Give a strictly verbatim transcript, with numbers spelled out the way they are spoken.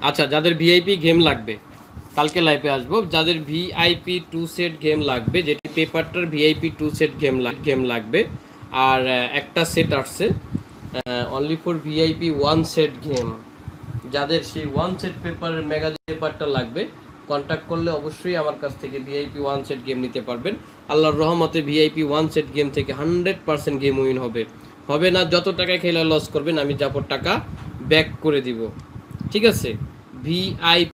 আচ্ছা, যাদের VIP game লাগবে কালকে লাইভে আসবো। যাদের ভিআইপি টু সেট গেম লাগবে, যেটি পেপারটার VIP two set game game লাগবে, আর একটা সেট আসছে only for VIP one set game, যাদের সেই ওয়ান সেট পেপারের মেগা পেপারটা লাগবে কন্ট্যাক্ট করলে অবশ্যই আমার কাছ থেকে ভিআইপি ওয়ান সেট গেম নিতে পারবেন। আল্লাহর রহমতে ভিআইপি ওয়ান সেট গেম থেকে হান্ড্রেড পার্সেন্ট গেম উইন হবে। হবে না, যত টাকা খেলে লস করবেন আমি যাপর টাকা ব্যাক করে দিব। ঠিক আছে, ভিআই